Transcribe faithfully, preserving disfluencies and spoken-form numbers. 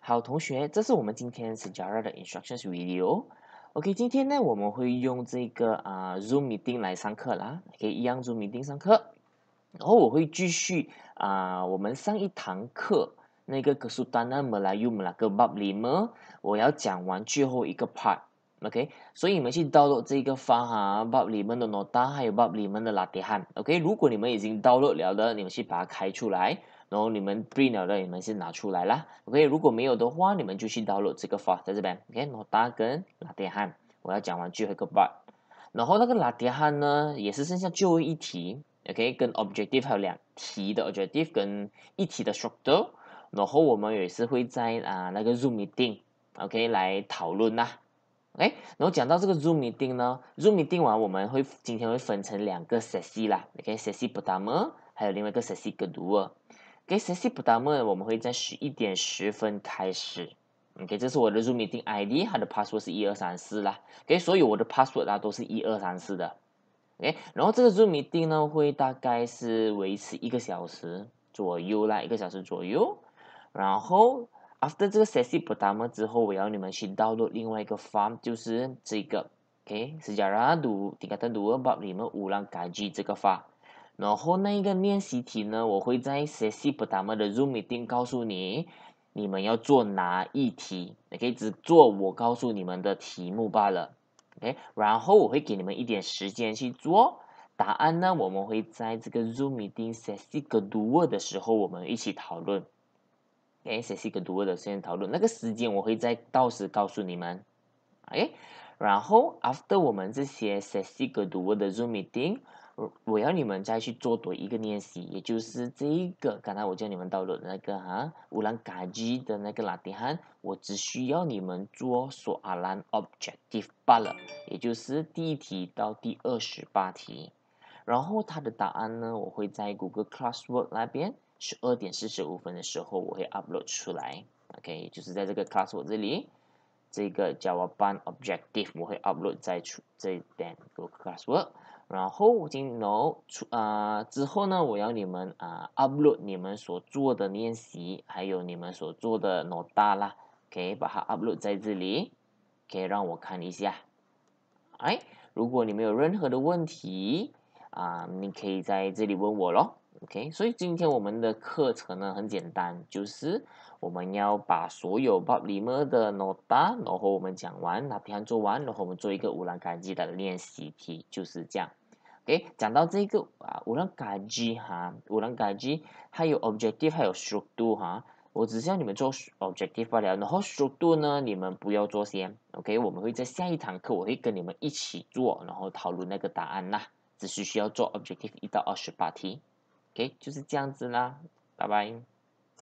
好，同学，这是我们今天 Sejarah 的 instructions video。OK，今天呢，我们会用这个啊、呃、Zoom meeting 来上课啦。OK，一样 Zoom meeting 上课，然后我会继续啊、呃、我们上一堂课那个 Kesultanan Melayu Melaka Bab lima，我要讲完最后一个 part。OK， 所以你们去 download 这个 Faham Bab lima 的 nota 还有 Bab lima 的 latihan。OK， 如果你们已经 download 了的，你们去把它开出来。然后你们 print 了的，你们先拿出来啦。OK， 如果没有的话，你们就去 download 这个 file 在这边。OK，nota 跟 latihan， 我要讲完最后一个 part。然后那个 latihan 呢，也是剩下最后一题。OK， 跟 objective 还有两题的 objective 跟一题的 structure。然后我们也是会在啊那个 Zoom meeting，OK 来讨论啦。OK， 然后讲到这个 Zoom meeting 呢 ，Zoom meeting 完我们会今天会分成两个 sesi 啦。OK，sesi pertama 还有另外一个 sesi kedua。OK，sesi pertama 我们会在十一点十分开始。OK， 这是我的 Zoom meeting I D， 它的 password 是一二三四啦。OK， 所有我的 password 啊都是一二三四的。OK， 然后这个 Zoom meeting 呢会大概是维持一个小时左右啦，一个小时左右。然后 after 这个 sesi pertama 之后，我要你们去 download 另外一个 form， 就是这个 OK，sejarah du tingkatan dua bab lima ulang kaji 这个 file。然后那个练习题呢，我会在 sesi pertama 的 Zoom meeting 告诉你，你们要做哪一题，你可以只做我告诉你们的题目罢了。OK， 然后我会给你们一点时间去做。答案呢，我们会在这个 Zoom meeting sesi kedua 的时候，我们一起讨论。哎，sesi kedua 的先讨论，那个时间我会在到时告诉你们。哎，然后 after 我们这些 sesi kedua 的 Zoom meeting， 我要你们再去做多一个练习，也就是这一个刚才我叫你们到了那个哈 ulang kaji 的那个 latihan， 我只需要你们做 soalan objective 罢了，也就是第一题到第二十八题。然后它的答案呢，我会在 Google Classwork 那边十二点四十五分的时候我会 upload 出来。OK， 就是在这个 Classwork 这里，这个 jawaban objective 我会 upload 在出这边 Google Classwork。然后今后出啊之后呢，我要你们啊 upload 你们所做的练习，还有你们所做的 nota 啦。OK， 把它 upload 在这里，可以让我看一下。哎，如果你们有任何的问题啊，你可以在这里问我咯。OK， 所以今天我们的课程呢很简单，就是我们要把所有 bab lima 的 nota， 然后我们讲完 latihan 做完，然后我们做一个 ulang kaji 的练习题，就是这样。OK， 讲到这个啊 ulang kaji 哈 ulang kaji 还有 objective 还有 struktur 哈，我只是要你们做 objective 罢了，然后 struktur 呢你们不要做先。OK， 我们会在下一堂课我会跟你们一起做，然后讨论那个答案啦，只是需要做 objective 一到二十八题。OK， 就是这样子啦，拜拜。